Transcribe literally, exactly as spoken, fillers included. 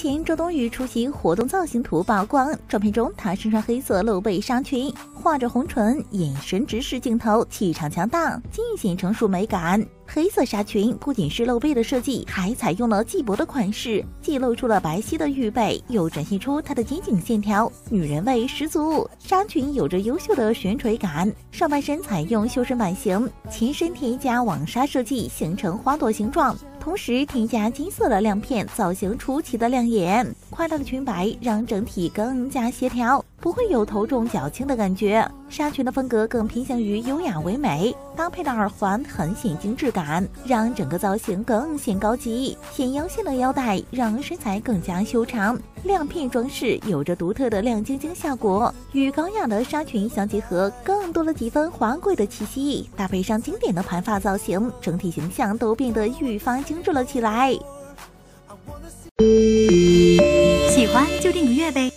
前，周冬雨出席活动造型图曝光，照片中她身穿黑色露背纱裙，画着红唇，眼神直视镜头，气场强大，尽显成熟美感。黑色纱裙不仅是露背的设计，还采用了系脖的款式，既露出了白皙的玉背，又展现出她的肩颈线条，女人味十足。纱裙有着优秀的悬垂感，上半身采用修身版型，前身添加网纱设计，形成花朵形状。同时添加金色的亮片，造型出奇的亮眼。快乐的裙摆让整体更加协调，不会有头重脚轻的感觉。纱裙的风格更偏向于优雅唯美，搭配的耳环很显精致感，让整个造型更显高级。显腰线的腰带让身材更加修长，亮片装饰有着独特的亮晶晶效果，与高雅的纱裙相结合，更多了几分华贵的气息。搭配上经典的盘发造型，整体形象都变得愈发精致了起来。 喜欢就订阅呗。